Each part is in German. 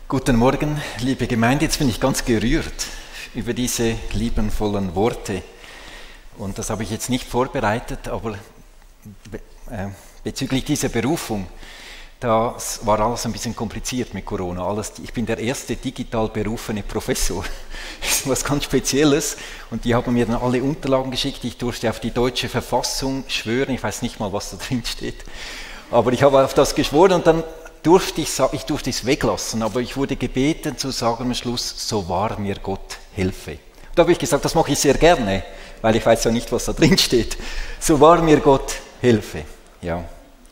Guten Morgen, liebe Gemeinde. Jetzt bin ich ganz gerührt über diese liebenvollen Worte. Und das habe ich jetzt nicht vorbereitet, aber bezüglich dieser Berufung, das war alles ein bisschen kompliziert mit Corona. Ich bin der erste digital berufene Professor. Das ist was ganz Spezielles. Und die haben mir dann alle Unterlagen geschickt. Ich durfte auf die deutsche Verfassung schwören. Ich weiß nicht mal, was da drin steht. Aber ich habe auf das geschworen und dann durfte es weglassen, aber ich wurde gebeten zu sagen am Schluss, so wahr mir Gott helfe. Da habe ich gesagt, das mache ich sehr gerne, weil ich weiß ja nicht, was da drin steht. So wahr mir Gott helfe. Ja.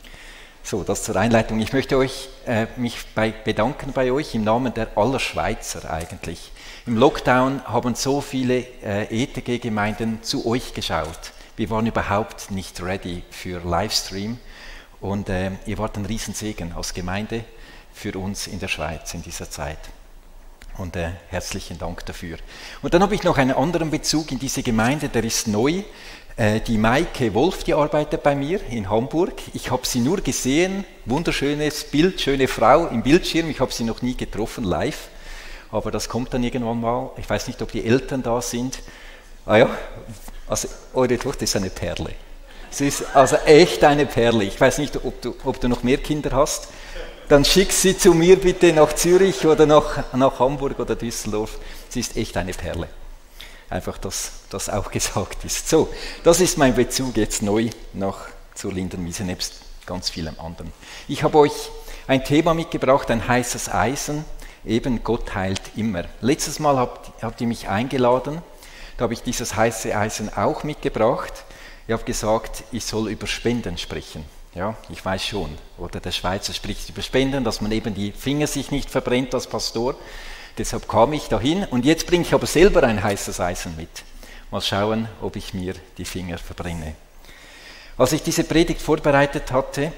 So, das zur Einleitung. Ich möchte mich bedanken bei euch im Namen der aller Schweizer eigentlich. Im Lockdown haben so viele ETG-Gemeinden zu euch geschaut. Wir waren überhaupt nicht ready für Livestream. Und ihr wart ein Riesensegen als Gemeinde für uns in der Schweiz in dieser Zeit. Und herzlichen Dank dafür. Und dann habe ich noch einen anderen Bezug in diese Gemeinde, der ist neu. Die Maike Wolf, die arbeitet bei mir in Hamburg. Ich habe sie nur gesehen, wunderschönes Bild, schöne Frau im Bildschirm. Ich habe sie noch nie getroffen, live. Aber das kommt dann irgendwann mal. Ich weiß nicht, ob die Eltern da sind. Ah ja, also eure Tochter ist eine Perle. Sie ist also echt eine Perle. Ich weiß nicht, ob du noch mehr Kinder hast. Dann schick sie zu mir bitte nach Zürich oder nach Hamburg oder Düsseldorf. Sie ist echt eine Perle. Einfach, dass das auch gesagt ist. So, das ist mein Bezug jetzt neu zur Lindenwiese, nebst ganz vielem anderen. Ich habe euch ein Thema mitgebracht, ein heißes Eisen, eben Gott heilt immer. Letztes Mal habt ihr mich eingeladen, da habe ich dieses heiße Eisen auch mitgebracht. Ich habe gesagt, ich soll über Spenden sprechen. Ja, ich weiß schon. Oder der Schweizer spricht über Spenden, dass man eben die Finger sich nicht verbrennt als Pastor. Deshalb kam ich dahin. Und jetzt bringe ich aber selber ein heißes Eisen mit. Mal schauen, ob ich mir die Finger verbrenne. Als ich diese Predigt vorbereitet hatte,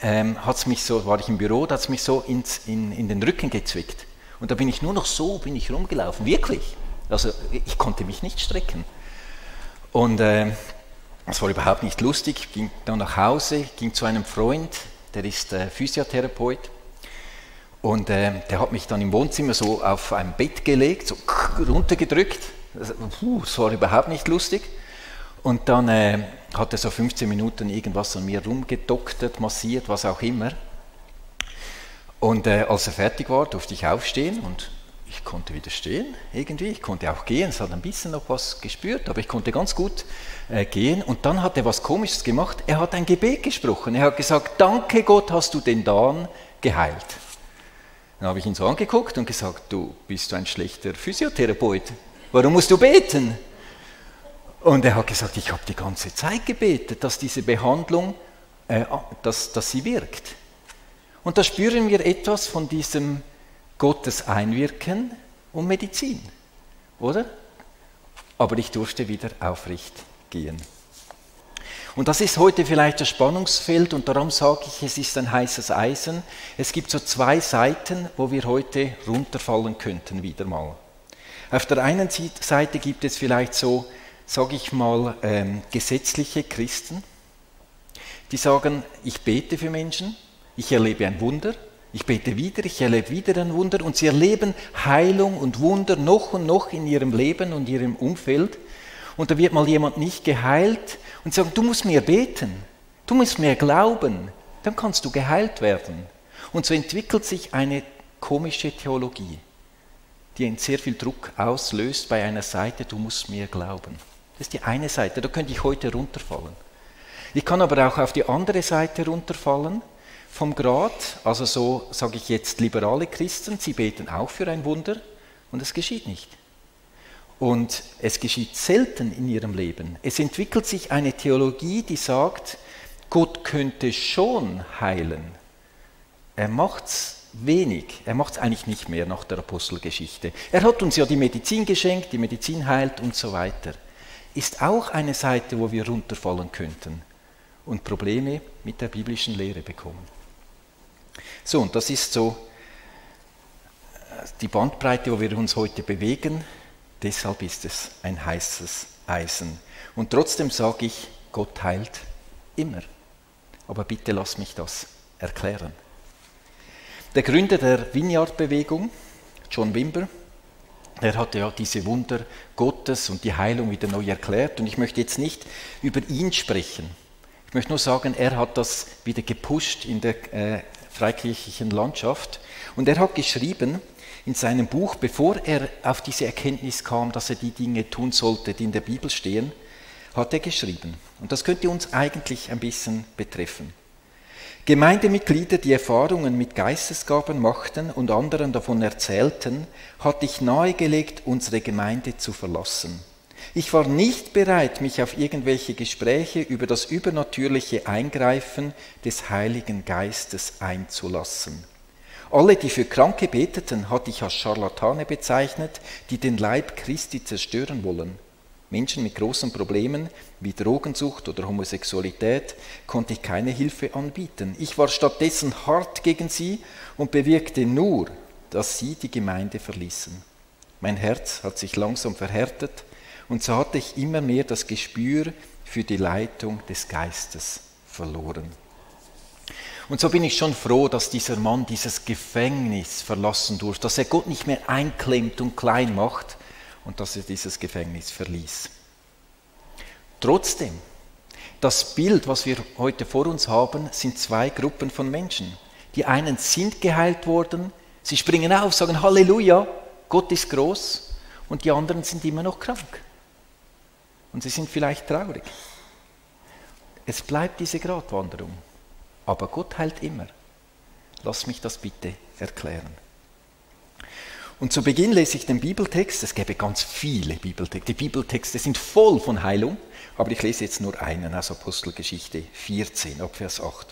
war ich im Büro, da hat es mich so in den Rücken gezwickt. Und da bin ich nur noch so rumgelaufen. Wirklich. Also ich konnte mich nicht strecken. Und das war überhaupt nicht lustig. Ich ging dann nach Hause, ging zu einem Freund, der ist Physiotherapeut. Und der hat mich dann im Wohnzimmer so auf ein Bett gelegt, so runtergedrückt. Das war überhaupt nicht lustig. Und dann hat er so 15 Minuten irgendwas an mir rumgedoktert, massiert, was auch immer. Und als er fertig war, durfte ich aufstehen und ich konnte wieder stehen, irgendwie. Ich konnte auch gehen, es hat ein bisschen noch was gespürt, aber ich konnte ganz gut gehen. Und dann hat er was Komisches gemacht. Er hat ein Gebet gesprochen. Er hat gesagt, danke Gott, hast du den Dan geheilt. Dann habe ich ihn so angeguckt und gesagt, du bist ein schlechter Physiotherapeut. Warum musst du beten? Und er hat gesagt, ich habe die ganze Zeit gebetet, dass diese Behandlung, dass sie wirkt. Und da spüren wir etwas von diesem Gottes Einwirken und Medizin, oder? Aber ich durfte wieder aufrecht gehen. Und das ist heute vielleicht das Spannungsfeld und darum sage ich, es ist ein heißes Eisen. Es gibt so zwei Seiten, wo wir heute runterfallen könnten wieder mal. Auf der einen Seite gibt es vielleicht so, sage ich mal, gesetzliche Christen, die sagen, ich bete für Menschen, ich erlebe ein Wunder, ich bete wieder, ich erlebe wieder ein Wunder und sie erleben Heilung und Wunder noch und noch in ihrem Leben und ihrem Umfeld. Und da wird mal jemand nicht geheilt und sagt, du musst mehr beten, du musst mehr glauben, dann kannst du geheilt werden. Und so entwickelt sich eine komische Theologie, die sehr viel Druck auslöst bei einer Seite, du musst mehr glauben. Das ist die eine Seite, da könnte ich heute runterfallen. Ich kann aber auch auf die andere Seite runterfallen, vom Grat, also so sage ich jetzt liberale Christen, sie beten auch für ein Wunder und es geschieht nicht. Und es geschieht selten in ihrem Leben. Es entwickelt sich eine Theologie, die sagt, Gott könnte schon heilen. Er macht es wenig, er macht es eigentlich nicht mehr nach der Apostelgeschichte. Er hat uns ja die Medizin geschenkt, die Medizin heilt und so weiter. Ist auch eine Seite, wo wir runterfallen könnten und Probleme mit der biblischen Lehre bekommen. So, und das ist so die Bandbreite, wo wir uns heute bewegen. Deshalb ist es ein heißes Eisen. Und trotzdem sage ich, Gott heilt immer. Aber bitte lass mich das erklären. Der Gründer der Vineyard-Bewegung, John Wimber. Er hatte ja diese Wunder Gottes und die Heilung wieder neu erklärt. Und ich möchte jetzt nicht über ihn sprechen. Ich möchte nur sagen, er hat das wieder gepusht in der freikirchlichen Landschaft. Und er hat geschrieben in seinem Buch, bevor er auf diese Erkenntnis kam, dass er die Dinge tun sollte, die in der Bibel stehen, hat er geschrieben. Und das könnte uns eigentlich ein bisschen betreffen. Gemeindemitglieder, die Erfahrungen mit Geistesgaben machten und anderen davon erzählten, hatte ich nahegelegt, unsere Gemeinde zu verlassen. Ich war nicht bereit, mich auf irgendwelche Gespräche über das übernatürliche Eingreifen des Heiligen Geistes einzulassen. Alle, die für Kranke beteten, hatte ich als Scharlatane bezeichnet, die den Leib Christi zerstören wollen. Menschen mit großen Problemen wie Drogensucht oder Homosexualität konnte ich keine Hilfe anbieten. Ich war stattdessen hart gegen sie und bewirkte nur, dass sie die Gemeinde verließen. Mein Herz hat sich langsam verhärtet und so hatte ich immer mehr das Gespür für die Leitung des Geistes verloren. Und so bin ich schon froh, dass dieser Mann dieses Gefängnis verlassen durfte, dass er Gott nicht mehr einklemmt und klein macht und dass er dieses Gefängnis verließ. Trotzdem, das Bild, was wir heute vor uns haben, sind zwei Gruppen von Menschen. Die einen sind geheilt worden, sie springen auf, sagen Halleluja, Gott ist groß, und die anderen sind immer noch krank. Und sie sind vielleicht traurig. Es bleibt diese Gratwanderung. Aber Gott heilt immer. Lass mich das bitte erklären. Und zu Beginn lese ich den Bibeltext. Es gäbe ganz viele Bibeltexte. Die Bibeltexte sind voll von Heilung, aber ich lese jetzt nur einen aus Apostelgeschichte 14, ab Vers 8.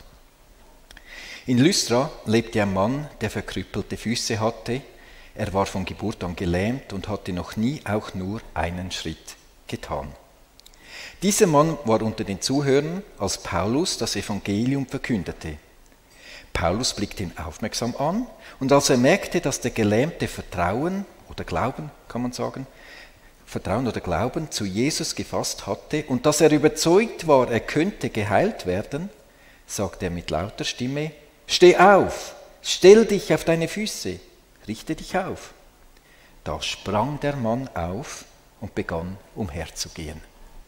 In Lystra lebte ein Mann, der verkrüppelte Füße hatte. Er war von Geburt an gelähmt und hatte noch nie auch nur einen Schritt getan. Dieser Mann war unter den Zuhörern, als Paulus das Evangelium verkündete. Paulus blickte ihn aufmerksam an und als er merkte, dass der Gelähmte Vertrauen oder Glauben, kann man sagen, Vertrauen oder Glauben zu Jesus gefasst hatte und dass er überzeugt war, er könnte geheilt werden, sagte er mit lauter Stimme, steh auf, stell dich auf deine Füße, richte dich auf. Da sprang der Mann auf und begann umherzugehen.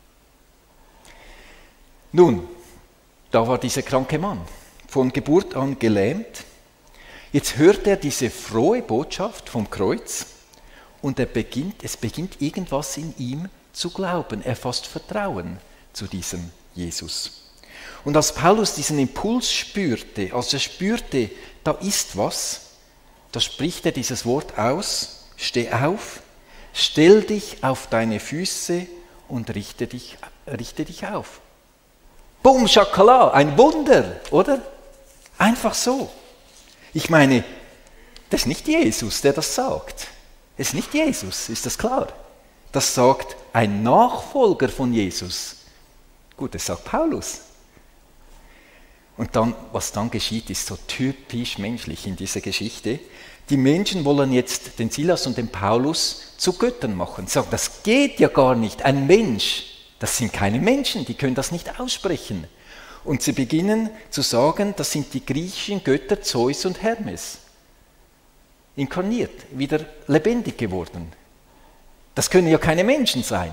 Nun, da war dieser kranke Mann, von Geburt an gelähmt. Jetzt hört er diese frohe Botschaft vom Kreuz und es beginnt irgendwas in ihm zu glauben. Er fasst Vertrauen zu diesem Jesus. Und als Paulus diesen Impuls spürte, als er spürte, da ist was, da spricht er dieses Wort aus, steh auf, stell dich auf deine Füße und richte dich auf. Bum, Schakala, ein Wunder, oder? Einfach so. Ich meine, das ist nicht Jesus, der das sagt. Es ist nicht Jesus, ist das klar? Das sagt ein Nachfolger von Jesus. Gut, das sagt Paulus. Und dann, was dann geschieht, ist so typisch menschlich in dieser Geschichte. Die Menschen wollen jetzt den Silas und den Paulus zu Göttern machen. Sie sagen, das geht ja gar nicht. Ein Mensch, das sind keine Menschen, die können das nicht aussprechen. Und sie beginnen zu sagen, das sind die griechischen Götter Zeus und Hermes. Inkarniert, wieder lebendig geworden. Das können ja keine Menschen sein.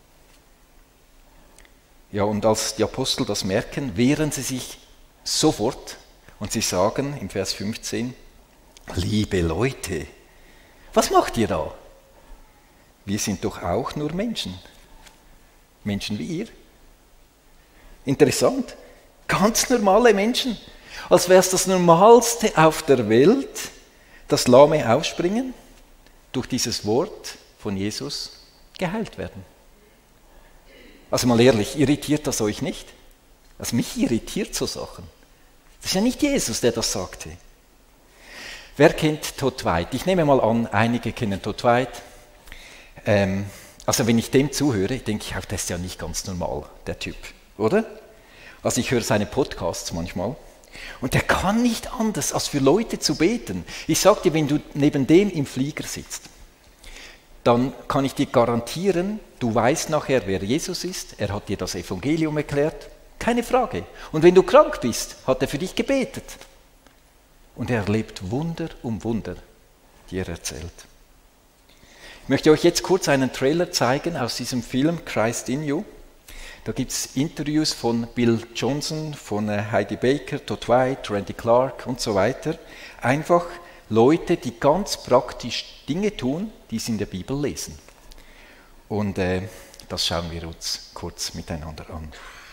Ja, und als die Apostel das merken, wehren sie sich sofort und sie sagen im Vers 15, liebe Leute, was macht ihr da? Wir sind doch auch nur Menschen. Menschen wie ihr. Interessant. Ganz normale Menschen. Als wäre es das Normalste auf der Welt, dass Lahme aufspringen, durch dieses Wort von Jesus geheilt werden. Also mal ehrlich, irritiert das euch nicht? Also mich irritiert so Sachen. Das ist ja nicht Jesus, der das sagte. Wer kennt Todd White? Ich nehme mal an, einige kennen Todd White. Also wenn ich dem zuhöre, denke ich auch, das ist ja nicht ganz normal, der Typ, oder? Also ich höre seine Podcasts manchmal und der kann nicht anders, als für Leute zu beten. Ich sage dir, wenn du neben dem im Flieger sitzt, dann kann ich dir garantieren, du weißt nachher, wer Jesus ist, er hat dir das Evangelium erklärt, keine Frage. Und wenn du krank bist, hat er für dich gebetet. Und er erlebt Wunder um Wunder. die er erzählt. Ich möchte euch jetzt kurz einen Trailer zeigen aus diesem Film Christ in You. Da gibt es Interviews von Bill Johnson, von Heidi Baker, Todd White, Randy Clark und so weiter. Einfach Leute, die ganz praktisch Dinge tun, die sie in der Bibel lesen. Und das schauen wir uns kurz miteinander an.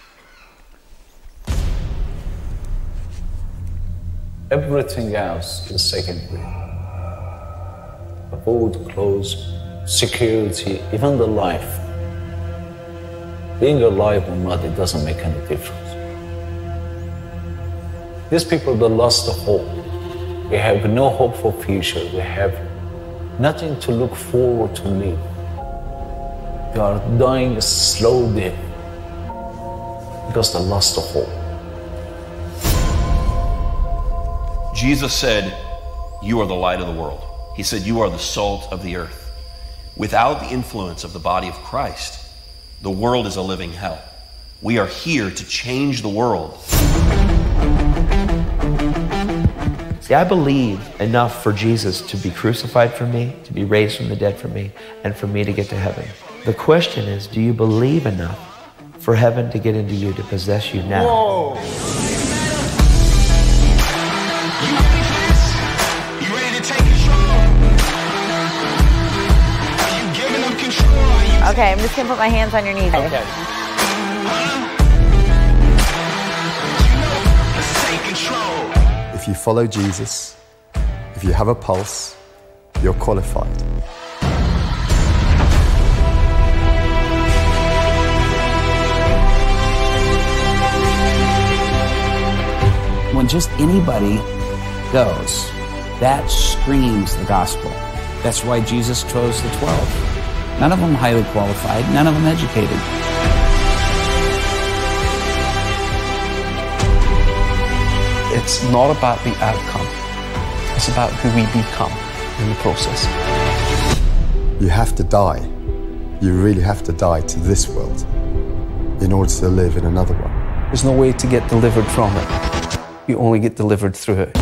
Everything else is secondary. The food, clothes, security, even the life. Being alive or not, it doesn't make any difference. These people, they lost the hope. They have no hope for future. They have nothing to look forward to live. They are dying a slow death because they lost the hope. Jesus said, "You are the light of the world." He said, "You are the salt of the earth." Without the influence of the body of Christ, the world is a living hell. We are here to change the world. See, I believe enough for Jesus to be crucified for me, to be raised from the dead for me, and for me to get to heaven. The question is, do you believe enough for heaven to get into you, to possess you now? Whoa! You ready to take control? Are you giving up control? Okay, I'm just gonna put my hands on your knees. Okay. Let's take control. If you follow Jesus, if you have a pulse, you're qualified. When just anybody goes, that screams the gospel. That's why Jesus chose the 12. None of them highly qualified, none of them educated. It's not about the outcome. It's about who we become in the process. You have to die. You really have to die to this world in order to live in another one. There's no way to get delivered from it. You only get delivered through it.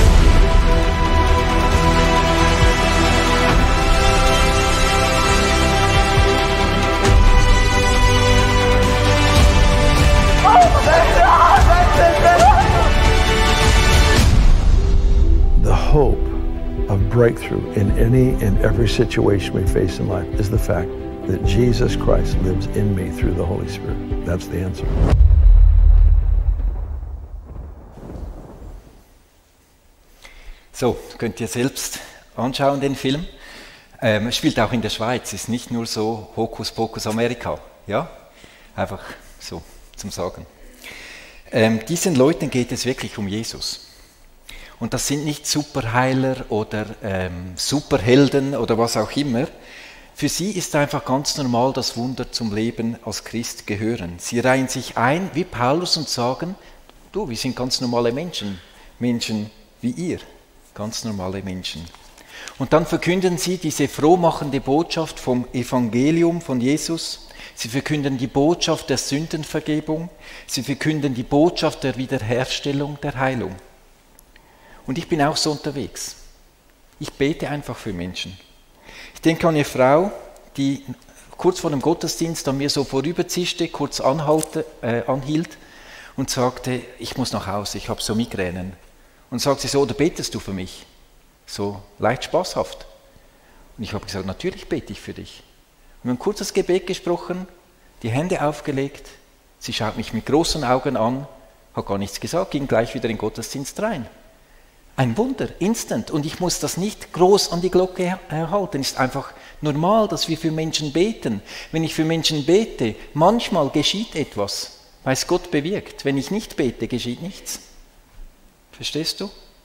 The hope of breakthrough in any and every situation we face in life is the fact that Jesus Christ lives in me through the Holy Spirit. That's the answer. So, könnt ihr selbst anschauen, den Film. Es spielt auch in der Schweiz, ist nicht nur so Hokuspokus Amerika. Ja? Einfach so zum Sagen. Diesen Leuten geht es wirklich um Jesus. Und das sind nicht Superheiler oder Superhelden oder was auch immer. Für sie ist einfach ganz normal, das Wunder zum Leben als Christ gehören. Sie reihen sich ein wie Paulus und sagen, du, wir sind ganz normale Menschen, Menschen wie ihr. Ganz normale Menschen. Und dann verkünden sie diese frohmachende Botschaft vom Evangelium von Jesus. Sie verkünden die Botschaft der Sündenvergebung. Sie verkünden die Botschaft der Wiederherstellung, der Heilung. Und ich bin auch so unterwegs. Ich bete einfach für Menschen. Ich denke an eine Frau, die kurz vor dem Gottesdienst an mir so vorüberzischte, kurz anhielt und sagte, ich muss nach Hause, ich habe so Migränen. Und sagt sie so, oder betest du für mich? So leicht spaßhaft. Und ich habe gesagt, natürlich bete ich für dich. Und wir haben ein kurzes Gebet gesprochen, die Hände aufgelegt, sie schaut mich mit großen Augen an, hat gar nichts gesagt, ging gleich wieder in den Gottesdienst rein. Ein Wunder, instant. Und ich muss das nicht groß an die Glocke halten. Es ist einfach normal, dass wir für Menschen beten. Wenn ich für Menschen bete, manchmal geschieht etwas, weil es Gott bewirkt. Wenn ich nicht bete, geschieht nichts. Verstehst du?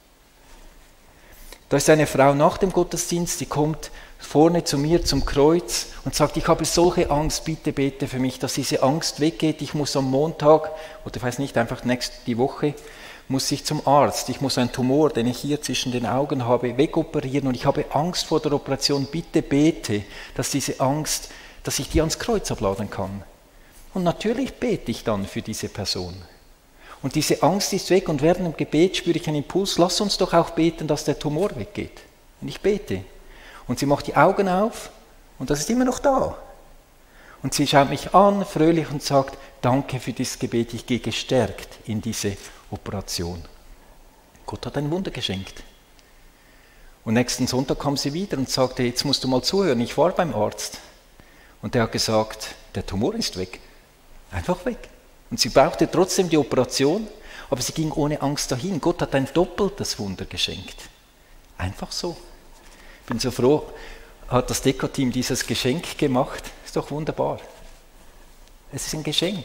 Da ist eine Frau nach dem Gottesdienst, die kommt vorne zu mir zum Kreuz und sagt, ich habe solche Angst, bitte bete für mich, dass diese Angst weggeht. Ich muss am Montag, oder ich weiß nicht, einfach die Woche, muss ich zum Arzt. Ich muss einen Tumor, den ich hier zwischen den Augen habe, wegoperieren und ich habe Angst vor der Operation. Bitte bete, dass diese Angst, dass ich die ans Kreuz abladen kann. Und natürlich bete ich dann für diese Person. Und diese Angst ist weg und während dem Gebet spüre ich einen Impuls, lass uns doch auch beten, dass der Tumor weggeht. Und ich bete. Und sie macht die Augen auf und das ist immer noch da. Und sie schaut mich an, fröhlich, und sagt, danke für dieses Gebet, ich gehe gestärkt in diese Operation. Gott hat ein Wunder geschenkt. Und nächsten Sonntag kam sie wieder und sagte, jetzt musst du mal zuhören, ich war beim Arzt. Und der hat gesagt, der Tumor ist weg. Einfach weg. Und sie brauchte trotzdem die Operation, aber sie ging ohne Angst dahin. Gott hat ein doppeltes Wunder geschenkt. Einfach so. Ich bin so froh, hat das Deko-Team dieses Geschenk gemacht. Ist doch wunderbar. Es ist ein Geschenk.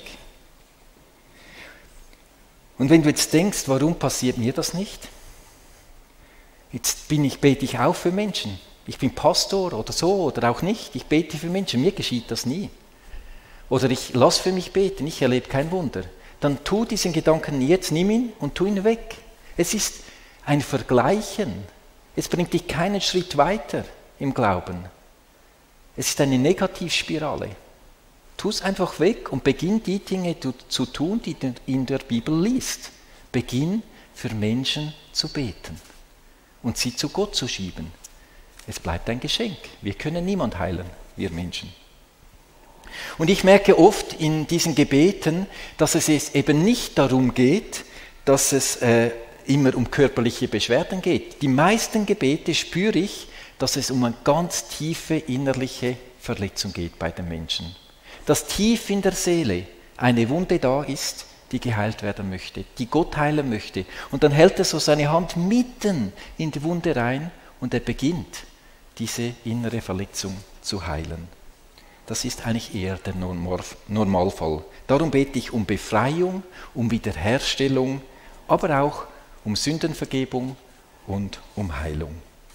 Und wenn du jetzt denkst, warum passiert mir das nicht? Jetzt bete ich auch für Menschen. Ich bin Pastor oder so oder auch nicht. Ich bete für Menschen. Mir geschieht das nie. Oder ich lasse für mich beten. Ich erlebe kein Wunder. Dann tu diesen Gedanken jetzt, nimm ihn und tu ihn weg. Es ist ein Vergleichen. Es bringt dich keinen Schritt weiter im Glauben. Es ist eine Negativspirale. Tu es einfach weg und beginn die Dinge zu tun, die du in der Bibel liest. Beginn für Menschen zu beten und sie zu Gott zu schieben. Es bleibt ein Geschenk. Wir können niemand heilen, wir Menschen. Und ich merke oft in diesen Gebeten, dass es eben nicht darum geht, dass es immer um körperliche Beschwerden geht. Die meisten Gebete spüre ich, dass es um eine ganz tiefe innerliche Verletzung geht bei den Menschen. Dass tief in der Seele eine Wunde da ist, die geheilt werden möchte, die Gott heilen möchte. Und dann hält er so seine Hand mitten in die Wunde rein und er beginnt, diese innere Verletzung zu heilen. Das ist eigentlich eher der Normalfall. Darum bete ich um Befreiung, um Wiederherstellung, aber auch um Sündenvergebung und um Heilung.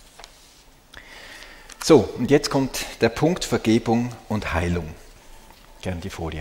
So, und jetzt kommt der Punkt Vergebung und Heilung. Gerne die Folie.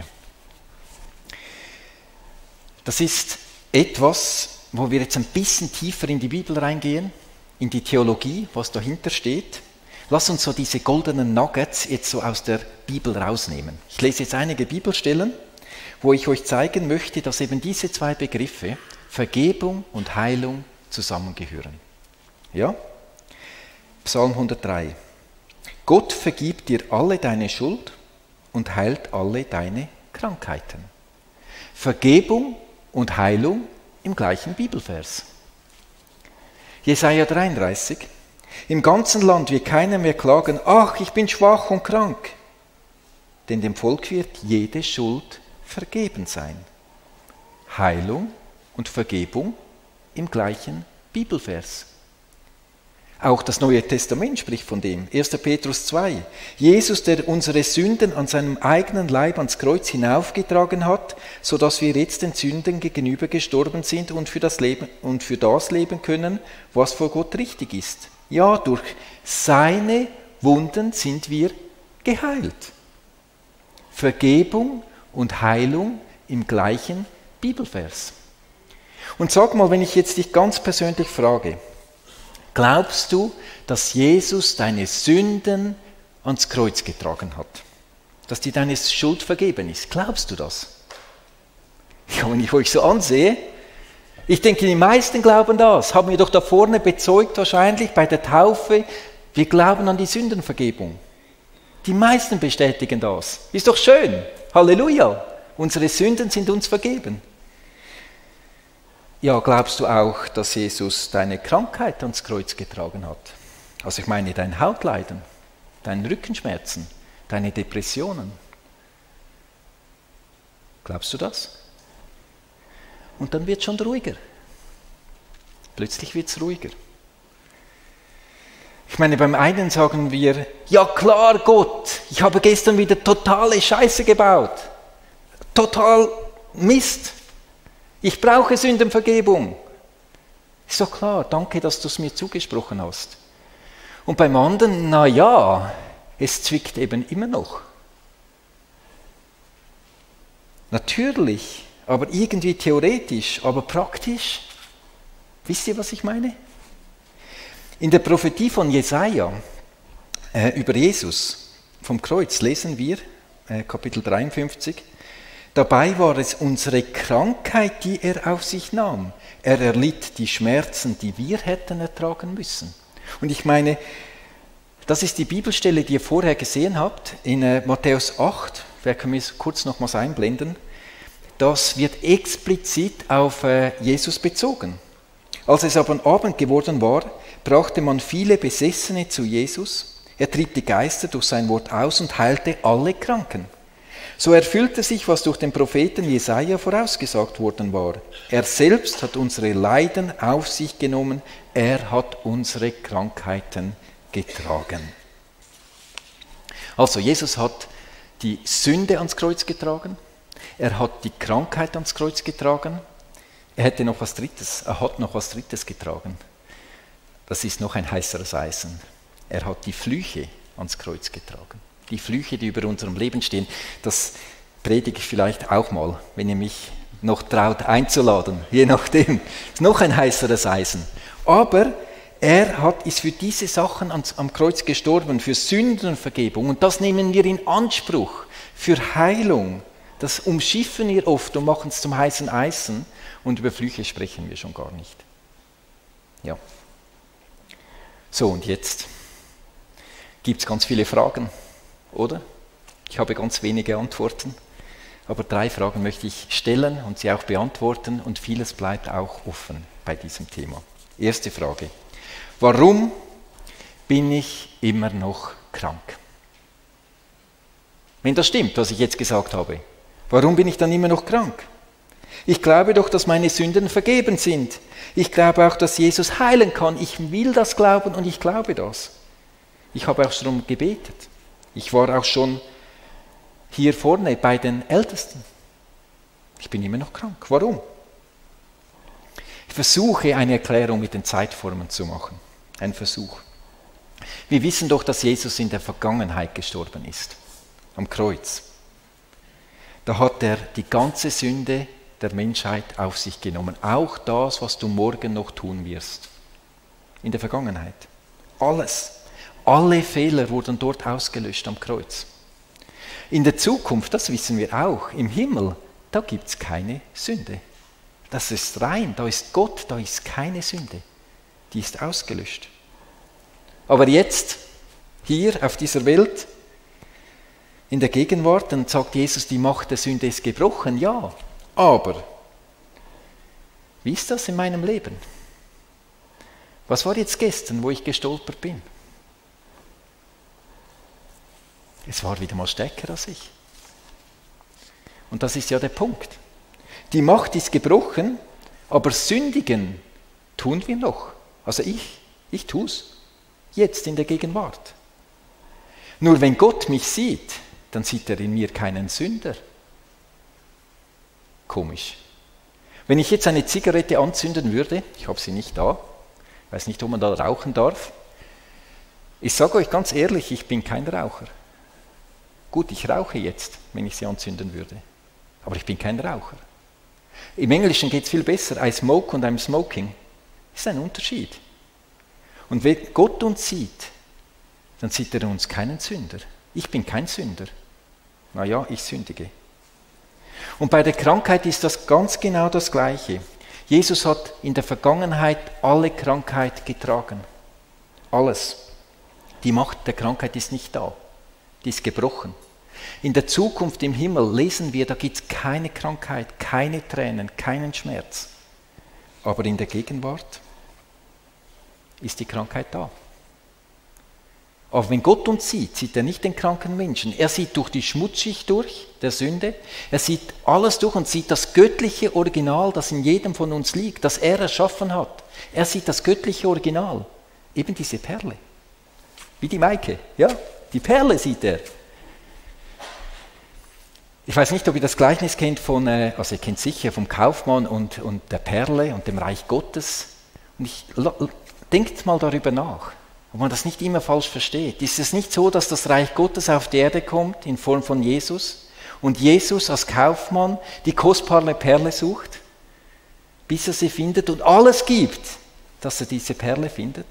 Das ist etwas, wo wir jetzt ein bisschen tiefer in die Bibel reingehen, in die Theologie, was dahinter steht. Lass uns so diese goldenen Nuggets jetzt so aus der Bibel rausnehmen. Ich lese jetzt einige Bibelstellen, wo ich euch zeigen möchte, dass eben diese zwei Begriffe, Vergebung und Heilung, zusammengehören. Ja? Psalm 103. Gott vergibt dir alle deine Schuld und heilt alle deine Krankheiten. Vergebung und Heilung im gleichen Bibelvers. Jesaja 33. Im ganzen Land wird keiner mehr klagen, ach, ich bin schwach und krank. Denn dem Volk wird jede Schuld vergeben sein. Heilung und Vergebung im gleichen Bibelvers. Auch das Neue Testament spricht von dem. 1. Petrus 2. Jesus, der unsere Sünden an seinem eigenen Leib ans Kreuz hinaufgetragen hat, sodass wir jetzt den Sünden gegenüber gestorben sind und für das leben können, was vor Gott richtig ist. Ja, durch seine Wunden sind wir geheilt. Vergebung und Heilung im gleichen Bibelvers. Und sag mal, wenn ich jetzt dich ganz persönlich frage, glaubst du, dass Jesus deine Sünden ans Kreuz getragen hat? Dass dir deine Schuld vergeben ist? Glaubst du das? Ja, wenn ich euch so ansehe, ich denke, die meisten glauben das. Haben wir doch da vorne bezeugt wahrscheinlich bei der Taufe, wir glauben an die Sündenvergebung. Die meisten bestätigen das. Ist doch schön. Halleluja. Unsere Sünden sind uns vergeben. Ja, glaubst du auch, dass Jesus deine Krankheit ans Kreuz getragen hat? Also ich meine dein Hautleiden, deine Rückenschmerzen, deine Depressionen. Glaubst du das? Und dann wird es schon ruhiger. Plötzlich wird es ruhiger. Ich meine, beim einen sagen wir, ja klar Gott, ich habe gestern wieder totale Scheiße gebaut. Total Mist. Ich brauche Sündenvergebung. Ist doch klar, danke, dass du es mir zugesprochen hast. Und beim anderen, na ja, es zwickt eben immer noch. Natürlich, aber irgendwie theoretisch, aber praktisch. Wisst ihr, was ich meine? In der Prophetie von Jesaja über Jesus vom Kreuz lesen wir, Kapitel 53, dabei war es unsere Krankheit, die er auf sich nahm. Er erlitt die Schmerzen, die wir hätten ertragen müssen. Und ich meine, das ist die Bibelstelle, die ihr vorher gesehen habt, in Matthäus 8, wer kann mir kurz nochmals einblenden, das wird explizit auf Jesus bezogen. Als es aber Abend geworden war, brachte man viele Besessene zu Jesus. Er trieb die Geister durch sein Wort aus und heilte alle Kranken. So erfüllte sich, was durch den Propheten Jesaja vorausgesagt worden war. Er selbst hat unsere Leiden auf sich genommen, er hat unsere Krankheiten getragen. Also Jesus hat die Sünde ans Kreuz getragen, er hat die Krankheit ans Kreuz getragen, er hat noch was Drittes getragen. Das ist noch ein heißeres Eisen. Er hat die Flüche ans Kreuz getragen. Die Flüche, die über unserem Leben stehen, das predige ich vielleicht auch mal, wenn ihr mich noch traut einzuladen, je nachdem. Das ist noch ein heißeres Eisen. Aber er ist für diese Sachen am Kreuz gestorben, für Sündenvergebung. Und das nehmen wir in Anspruch, für Heilung. Das umschiffen wir oft und machen es zum heißen Eisen. Und über Flüche sprechen wir schon gar nicht. Ja. So, und jetzt gibt es ganz viele Fragen, oder? Ich habe ganz wenige Antworten, aber 3 Fragen möchte ich stellen und sie auch beantworten und vieles bleibt auch offen bei diesem Thema. Erste Frage: Warum bin ich immer noch krank? Wenn das stimmt, was ich jetzt gesagt habe, warum bin ich dann immer noch krank? Ich glaube doch, dass meine Sünden vergeben sind. Ich glaube auch, dass Jesus heilen kann. Ich will das glauben und ich glaube das. Ich habe auch schon gebetet. Ich war auch schon hier vorne bei den Ältesten. Ich bin immer noch krank. Warum? Ich versuche eine Erklärung mit den Zeitformen zu machen. Ein Versuch. Wir wissen doch, dass Jesus in der Vergangenheit gestorben ist. Am Kreuz. Da hat er die ganze Sünde der Menschheit auf sich genommen. Auch das, was du morgen noch tun wirst. In der Vergangenheit. Alles. Alle Fehler wurden dort ausgelöscht am Kreuz. In der Zukunft, das wissen wir auch, im Himmel, da gibt es keine Sünde. Das ist rein, da ist Gott, da ist keine Sünde. Die ist ausgelöscht. Aber jetzt, hier auf dieser Welt, in der Gegenwart, dann sagt Jesus, die Macht der Sünde ist gebrochen. Ja, aber wie ist das in meinem Leben? Was war jetzt gestern, wo ich gestolpert bin? Es war wieder mal stärker als ich. Und das ist ja der Punkt. Die Macht ist gebrochen, aber sündigen tun wir noch. Also ich tue es. Jetzt in der Gegenwart. Nur wenn Gott mich sieht, dann sieht er in mir keinen Sünder. Komisch. Wenn ich jetzt eine Zigarette anzünden würde, ich habe sie nicht da, weiß nicht, ob man da rauchen darf. Ich sage euch ganz ehrlich, ich bin kein Raucher. Gut, ich rauche jetzt, wenn ich sie anzünden würde. Aber ich bin kein Raucher. Im Englischen geht es viel besser. I smoke und I'm smoking. Das ist ein Unterschied. Und wenn Gott uns sieht, dann sieht er uns keinen Sünder. Ich bin kein Sünder. Naja, ich sündige. Und bei der Krankheit ist das ganz genau das Gleiche. Jesus hat in der Vergangenheit alle Krankheit getragen. Alles. Die Macht der Krankheit ist nicht da. Die ist gebrochen. In der Zukunft im Himmel lesen wir, da gibt es keine Krankheit, keine Tränen, keinen Schmerz. Aber in der Gegenwart ist die Krankheit da. Aber wenn Gott uns sieht, sieht er nicht den kranken Menschen. Er sieht durch die Schmutzschicht durch, der Sünde. Er sieht alles durch und sieht das göttliche Original, das in jedem von uns liegt, das er erschaffen hat. Er sieht das göttliche Original, eben diese Perle. Wie die Maike, ja, die Perle sieht er. Ich weiß nicht, ob ihr das Gleichnis kennt also ihr kennt sicher vom Kaufmann und der Perle und dem Reich Gottes. Und denkt mal darüber nach, ob man das nicht immer falsch versteht. Ist es nicht so, dass das Reich Gottes auf die Erde kommt in Form von Jesus und Jesus als Kaufmann die kostbare Perle sucht, bis er sie findet und alles gibt, dass er diese Perle findet?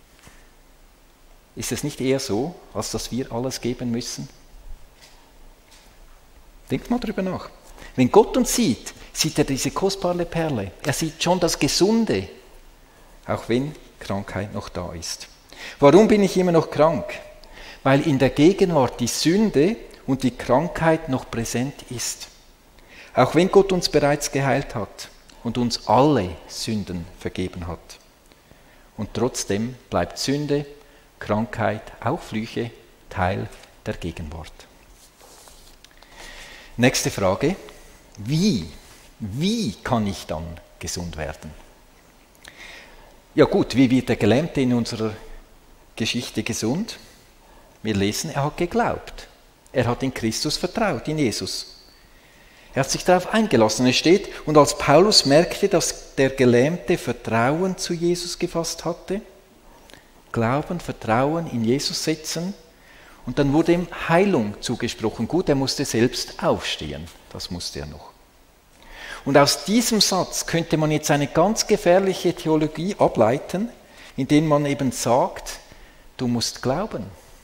Ist es nicht eher so, als dass wir alles geben müssen? Denkt mal drüber nach. Wenn Gott uns sieht, sieht er diese kostbare Perle. Er sieht schon das Gesunde, auch wenn Krankheit noch da ist. Warum bin ich immer noch krank? Weil in der Gegenwart die Sünde und die Krankheit noch präsent ist. Auch wenn Gott uns bereits geheilt hat und uns alle Sünden vergeben hat. Und trotzdem bleibt Sünde, Krankheit, auch Flüche Teil der Gegenwart. Nächste Frage. Wie kann ich dann gesund werden? Ja gut, wie wird der Gelähmte in unserer Geschichte gesund? Wir lesen, er hat geglaubt. Er hat in Christus vertraut, in Jesus. Er hat sich darauf eingelassen. Es steht, und als Paulus merkte, dass der Gelähmte Vertrauen zu Jesus gefasst hatte, Glauben, Vertrauen in Jesus setzen, und dann wurde ihm Heilung zugesprochen. Gut, er musste selbst aufstehen. Das musste er noch. Und aus diesem Satz könnte man jetzt eine ganz gefährliche Theologie ableiten, indem man eben sagt, du musst glauben.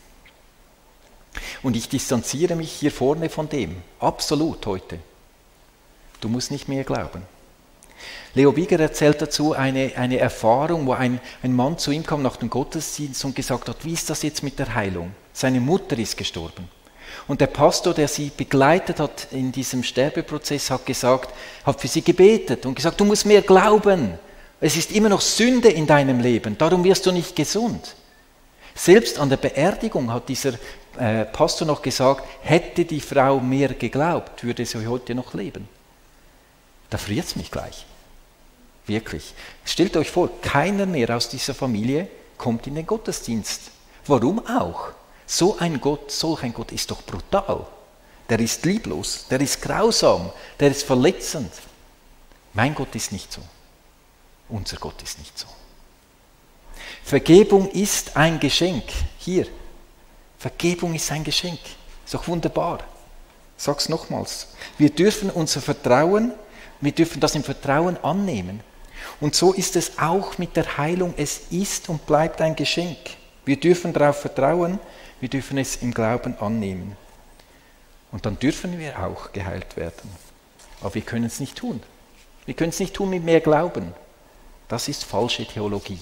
Und ich distanziere mich hier vorne von dem, absolut heute. Du musst nicht mehr glauben. Leo Bigger erzählt dazu eine Erfahrung, wo ein Mann zu ihm kam nach dem Gottesdienst und gesagt hat, wie ist das jetzt mit der Heilung? Seine Mutter ist gestorben. Und der Pastor, der sie begleitet hat in diesem Sterbeprozess, hat für sie gebetet und gesagt, du musst mehr glauben. Es ist immer noch Sünde in deinem Leben, darum wirst du nicht gesund. Selbst an der Beerdigung hat dieser Pastor noch gesagt, hätte die Frau mehr geglaubt, würde sie heute noch leben. Da friert es mich gleich. Wirklich. Stellt euch vor, keiner mehr aus dieser Familie kommt in den Gottesdienst. Warum auch? Solch ein Gott ist doch brutal. Der ist lieblos, der ist grausam, der ist verletzend. Mein Gott ist nicht so. Unser Gott ist nicht so. Vergebung ist ein Geschenk. Hier. Vergebung ist ein Geschenk. Ist doch wunderbar. Ich sage es nochmals. Wir dürfen das im Vertrauen annehmen. Und so ist es auch mit der Heilung. Es ist und bleibt ein Geschenk. Wir dürfen darauf vertrauen, wir dürfen es im Glauben annehmen. Und dann dürfen wir auch geheilt werden. Aber wir können es nicht tun. Wir können es nicht tun mit mehr Glauben. Das ist falsche Theologie.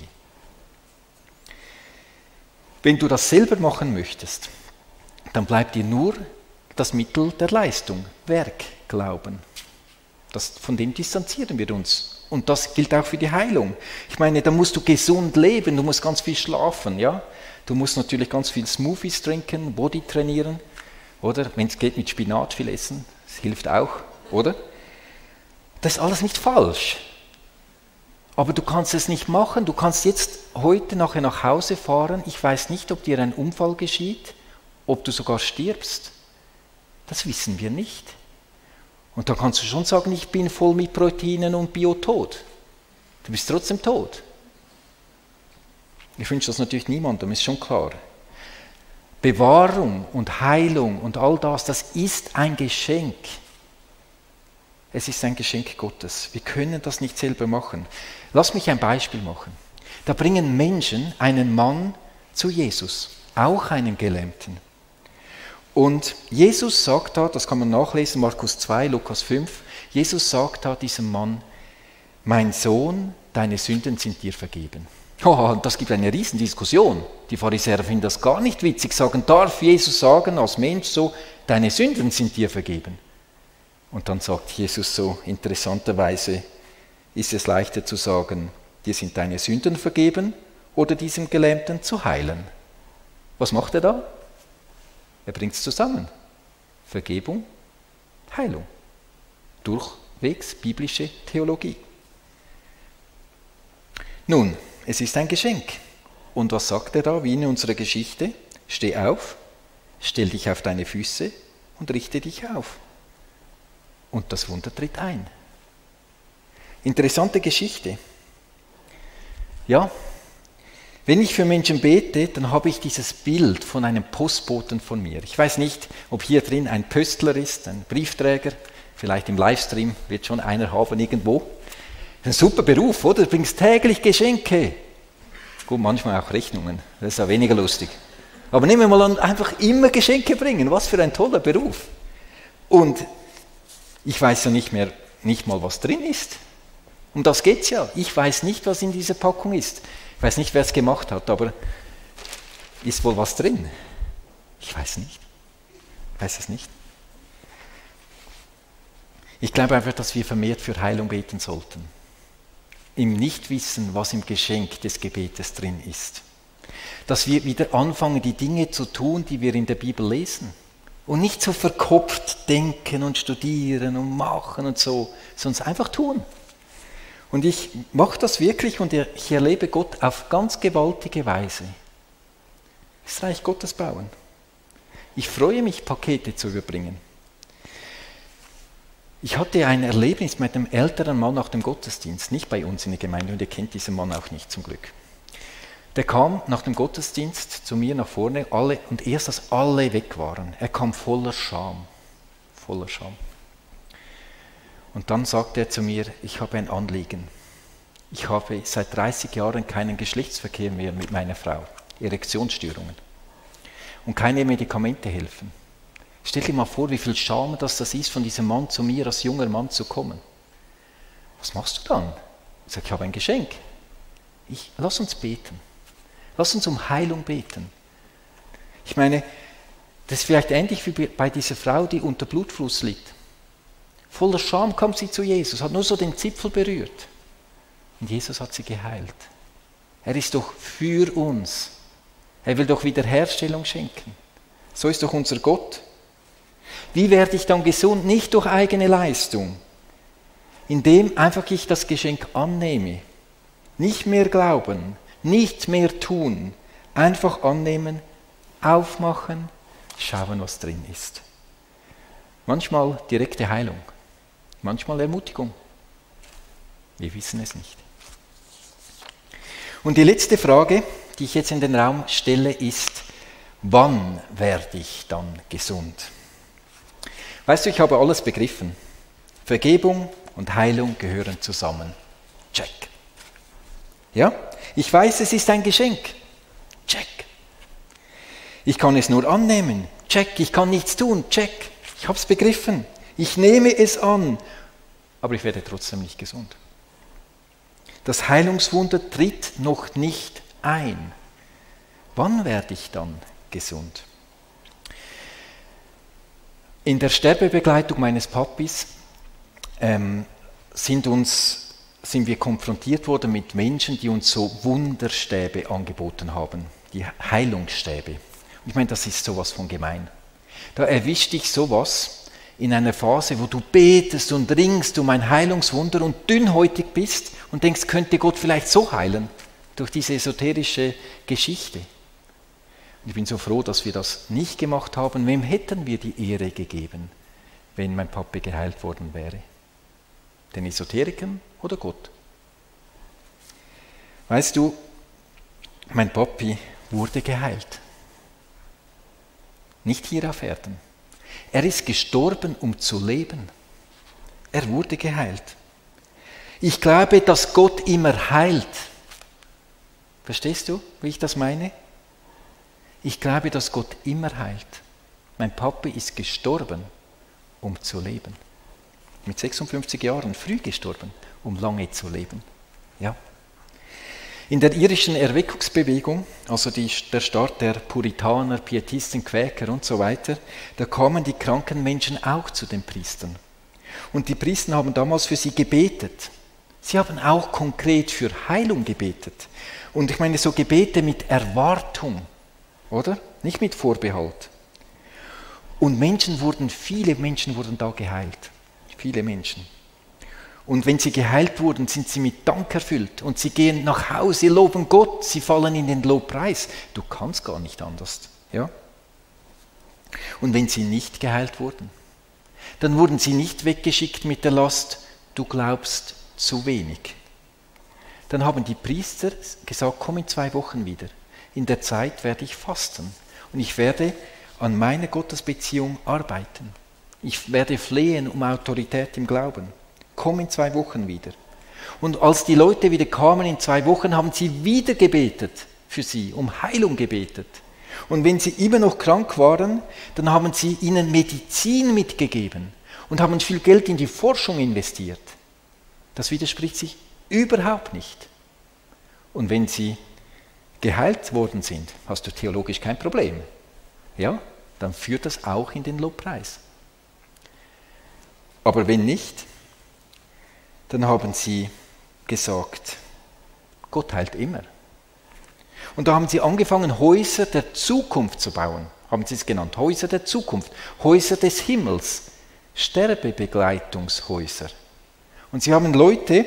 Wenn du das selber machen möchtest, dann bleibt dir nur das Mittel der Leistung, Werk, Glauben. Von dem distanzieren wir uns. Und das gilt auch für die Heilung. Ich meine, da musst du gesund leben, du musst ganz viel schlafen, ja? Du musst natürlich ganz viel Smoothies trinken, Body trainieren, oder? Wenn es geht, mit Spinat viel essen, das hilft auch, oder? Das ist alles nicht falsch. Aber du kannst es nicht machen, du kannst jetzt heute nachher nach Hause fahren, ich weiß nicht, ob dir ein Unfall geschieht, ob du sogar stirbst. Das wissen wir nicht. Und da kannst du schon sagen, ich bin voll mit Proteinen und Bio tot. Du bist trotzdem tot. Ich wünsche das natürlich niemandem, ist schon klar. Bewahrung und Heilung und all das, das ist ein Geschenk. Es ist ein Geschenk Gottes. Wir können das nicht selber machen. Lass mich ein Beispiel machen. Da bringen Menschen einen Mann zu Jesus, auch einen Gelähmten. Und Jesus sagt da, das kann man nachlesen, Markus 2, Lukas 5, Jesus sagt da diesem Mann, mein Sohn, deine Sünden sind dir vergeben. Oh, das gibt eine Riesendiskussion. Die Pharisäer finden das gar nicht witzig, sagen, darf Jesus sagen als Mensch so, deine Sünden sind dir vergeben? Und dann sagt Jesus so interessanterweise, ist es leichter zu sagen, dir sind deine Sünden vergeben oder diesem Gelähmten zu heilen? Was macht er da? Er bringt es zusammen. Vergebung, Heilung. Durchwegs biblische Theologie. Nun, es ist ein Geschenk. Und was sagt er da, wie in unserer Geschichte? Steh auf, stell dich auf deine Füße und richte dich auf. Und das Wunder tritt ein. Interessante Geschichte. Ja, wenn ich für Menschen bete, dann habe ich dieses Bild von einem Postboten von mir. Ich weiß nicht, ob hier drin ein Pöstler ist, ein Briefträger, vielleicht im Livestream wird schon einer haben irgendwo. Ein super Beruf, oder? Du bringst täglich Geschenke. Gut, manchmal auch Rechnungen, das ist auch weniger lustig. Aber nehmen wir mal an, einfach immer Geschenke bringen, was für ein toller Beruf. Und ich weiß ja nicht mal, was drin ist. Um das geht es ja. Ich weiß nicht, was in dieser Packung ist. Ich weiß nicht, wer es gemacht hat, aber ist wohl was drin? Ich weiß nicht. Ich weiß es nicht. Ich glaube einfach, dass wir vermehrt für Heilung beten sollten. Im Nichtwissen, was im Geschenk des Gebetes drin ist. Dass wir wieder anfangen, die Dinge zu tun, die wir in der Bibel lesen. Und nicht so verkopft denken und studieren und machen und so, sondern einfach tun. Und ich mache das wirklich und ich erlebe Gott auf ganz gewaltige Weise. Das Reich Gottes bauen. Ich freue mich, Pakete zu überbringen. Ich hatte ein Erlebnis mit einem älteren Mann nach dem Gottesdienst, nicht bei uns in der Gemeinde, und ihr kennt diesen Mann auch nicht, zum Glück. Der kam nach dem Gottesdienst zu mir nach vorne, und erst als alle weg waren, er kam voller Scham. Voller Scham. Und dann sagte er zu mir, ich habe ein Anliegen. Ich habe seit 30 Jahren keinen Geschlechtsverkehr mehr mit meiner Frau, Erektionsstörungen. Und keine Medikamente helfen. Stell dir mal vor, wie viel Scham das ist, von diesem Mann zu mir als junger Mann zu kommen. Was machst du dann? Ich sage, ich habe ein Geschenk. Lass uns beten. Lass uns um Heilung beten. Ich meine, das ist vielleicht ähnlich wie bei dieser Frau, die unter Blutfluss liegt. Voller Scham kommt sie zu Jesus, hat nur so den Zipfel berührt. Und Jesus hat sie geheilt. Er ist doch für uns. Er will doch Wiederherstellung schenken. So ist doch unser Gott. Wie werde ich dann gesund? Nicht durch eigene Leistung. Indem einfach ich das Geschenk annehme. Nicht mehr glauben, nicht mehr tun. Einfach annehmen, aufmachen, schauen, was drin ist. Manchmal direkte Heilung, manchmal Ermutigung. Wir wissen es nicht. Und die letzte Frage, die ich jetzt in den Raum stelle, ist, wann werde ich dann gesund? Weißt du, ich habe alles begriffen. Vergebung und Heilung gehören zusammen. Check. Ja? Ich weiß, es ist ein Geschenk. Check. Ich kann es nur annehmen. Check. Ich kann nichts tun. Check. Ich habe es begriffen. Ich nehme es an. Aber ich werde trotzdem nicht gesund. Das Heilungswunder tritt noch nicht ein. Wann werde ich dann gesund? In der Sterbebegleitung meines Papis sind wir konfrontiert worden mit Menschen, die uns so Wunderstäbe angeboten haben, die Heilungsstäbe. Und ich meine, das ist sowas von gemein. Da erwischt dich sowas in einer Phase, wo du betest und ringst um ein Heilungswunder und dünnhäutig bist und denkst, könnte Gott vielleicht so heilen, durch diese esoterische Geschichte. Und ich bin so froh, dass wir das nicht gemacht haben. Wem hätten wir die Ehre gegeben, wenn mein Papi geheilt worden wäre? Den Esoterikern oder Gott? Weißt du, mein Papi wurde geheilt. Nicht hier auf Erden. Er ist gestorben, um zu leben. Er wurde geheilt. Ich glaube, dass Gott immer heilt. Verstehst du, wie ich das meine? Ich glaube, dass Gott immer heilt. Mein Papi ist gestorben, um zu leben. Mit 56 Jahren, früh gestorben, um lange zu leben. Ja. In der irischen Erweckungsbewegung, also der Start der Puritaner, Pietisten, Quäker und so weiter, da kamen die kranken Menschen auch zu den Priestern. Und die Priester haben damals für sie gebetet. Sie haben auch konkret für Heilung gebetet. Und ich meine so Gebete mit Erwartung, oder? Nicht mit Vorbehalt. Und viele Menschen wurden da geheilt. Viele Menschen. Und wenn sie geheilt wurden, sind sie mit Dank erfüllt. Und sie gehen nach Hause, loben Gott, sie fallen in den Lobpreis. Du kannst gar nicht anders. Ja? Und wenn sie nicht geheilt wurden, dann wurden sie nicht weggeschickt mit der Last, du glaubst zu wenig. Dann haben die Priester gesagt, komm in 2 Wochen wieder. In der Zeit werde ich fasten. Und ich werde an meiner Gottesbeziehung arbeiten. Ich werde flehen um Autorität im Glauben. Komm in 2 Wochen wieder. Und als die Leute wieder kamen in 2 Wochen, haben sie wieder gebetet für sie, um Heilung gebetet. Und wenn sie immer noch krank waren, dann haben sie ihnen Medizin mitgegeben und haben viel Geld in die Forschung investiert. Das widerspricht sich überhaupt nicht. Und wenn sie geheilt worden sind, hast du theologisch kein Problem. Ja, dann führt das auch in den Lobpreis. Aber wenn nicht, dann haben sie gesagt, Gott heilt immer. Und da haben sie angefangen, Häuser der Zukunft zu bauen. Haben sie es genannt, Häuser der Zukunft, Häuser des Himmels, Sterbebegleitungshäuser. Und sie haben Leute,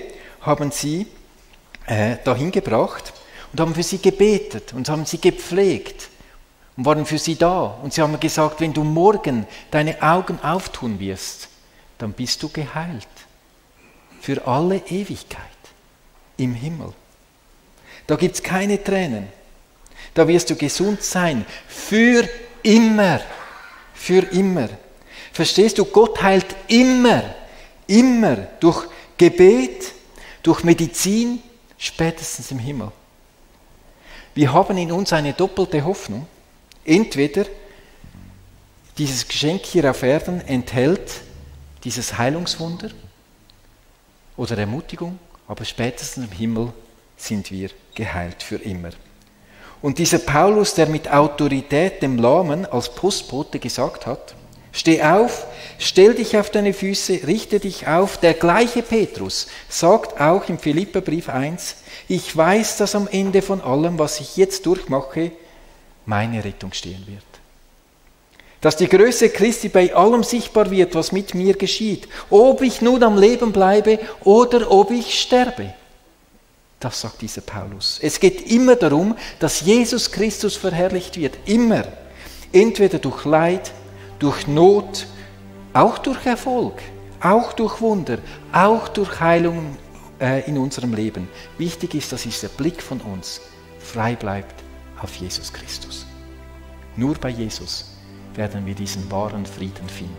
dahin gebracht und haben für sie gebetet und haben sie gepflegt und waren für sie da. Und sie haben gesagt, wenn du morgen deine Augen auftun wirst, dann bist du geheilt. Für alle Ewigkeit im Himmel. Da gibt es keine Tränen. Da wirst du gesund sein. Für immer. Für immer. Verstehst du? Gott heilt immer. Immer. Durch Gebet, durch Medizin, spätestens im Himmel. Wir haben in uns eine doppelte Hoffnung. Entweder dieses Geschenk hier auf Erden enthält dieses Heilungswunder oder Ermutigung, aber spätestens im Himmel sind wir geheilt für immer. Und dieser Paulus, der mit Autorität dem Lahmen als Postbote gesagt hat, steh auf, stell dich auf deine Füße, richte dich auf. Der gleiche Petrus sagt auch im Philipperbrief 1, ich weiß, dass am Ende von allem, was ich jetzt durchmache, meine Rettung stehen wird. Dass die Größe Christi bei allem sichtbar wird, was mit mir geschieht. Ob ich nun am Leben bleibe oder ob ich sterbe. Das sagt dieser Paulus. Es geht immer darum, dass Jesus Christus verherrlicht wird. Immer. Entweder durch Leid, durch Not, auch durch Erfolg, auch durch Wunder, auch durch Heilung in unserem Leben. Wichtig ist, dass dieser Blick von uns frei bleibt auf Jesus Christus. Nur bei Jesus werden wir diesen wahren Frieden finden.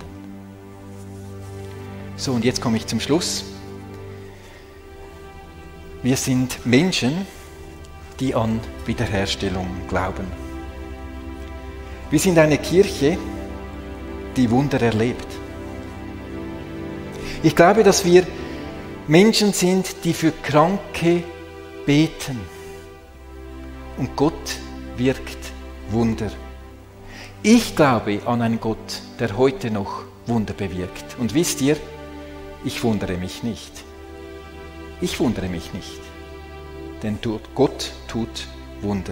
So, und jetzt komme ich zum Schluss. Wir sind Menschen, die an Wiederherstellung glauben. Wir sind eine Kirche, die Wunder erlebt. Ich glaube, dass wir Menschen sind, die für Kranke beten. Und Gott wirkt Wunder. Ich glaube an einen Gott, der heute noch Wunder bewirkt. Und wisst ihr, ich wundere mich nicht. Ich wundere mich nicht. Denn Gott tut Wunder.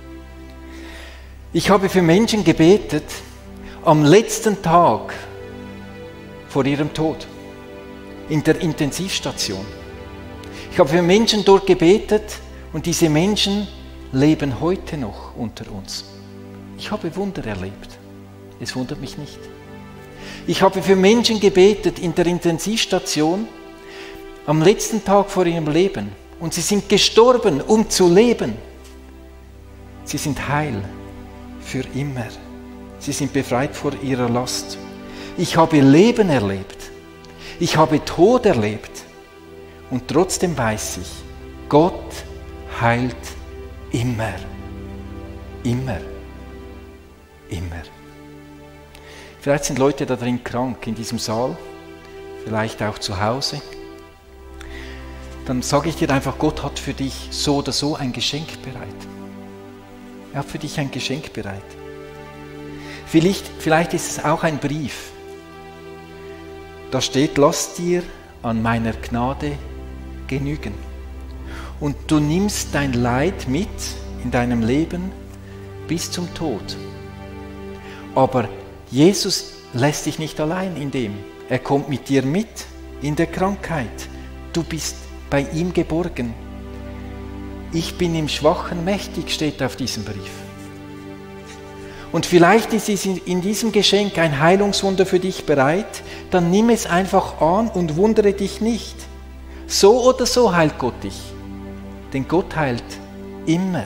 Ich habe für Menschen gebetet am letzten Tag vor ihrem Tod. In der Intensivstation. Ich habe für Menschen dort gebetet und diese Menschen leben heute noch unter uns. Ich habe Wunder erlebt. Es wundert mich nicht. Ich habe für Menschen gebetet in der Intensivstation am letzten Tag vor ihrem Leben und sie sind gestorben, um zu leben. Sie sind heil für immer. Sie sind befreit vor ihrer Last. Ich habe Leben erlebt. Ich habe Tod erlebt. Und trotzdem weiß ich, Gott heilt immer. Immer. Immer. Vielleicht sind Leute da drin krank in diesem Saal, vielleicht auch zu Hause. Dann sage ich dir einfach, Gott hat für dich so oder so ein Geschenk bereit. Er hat für dich ein Geschenk bereit. Vielleicht ist es auch ein Brief. Da steht, lass dir an meiner Gnade genügen. Und du nimmst dein Leid mit in deinem Leben bis zum Tod. Aber Jesus lässt dich nicht allein in dem. Er kommt mit dir mit in der Krankheit. Du bist bei ihm geborgen. Ich bin im Schwachen mächtig, steht auf diesem Brief. Und vielleicht ist in diesem Geschenk ein Heilungswunder für dich bereit, dann nimm es einfach an und wundere dich nicht. So oder so heilt Gott dich. Denn Gott heilt immer.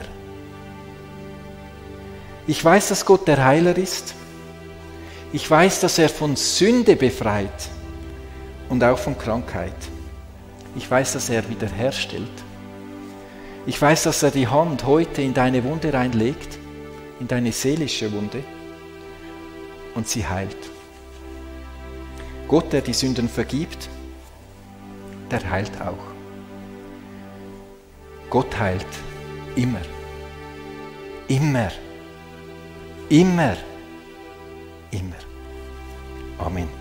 Ich weiß, dass Gott der Heiler ist. Ich weiß, dass er von Sünde befreit und auch von Krankheit. Ich weiß, dass er wiederherstellt. Ich weiß, dass er die Hand heute in deine Wunde reinlegt, in deine seelische Wunde, und sie heilt. Gott, der die Sünden vergibt, der heilt auch. Gott heilt immer. Immer. Immer. Immer. Amen.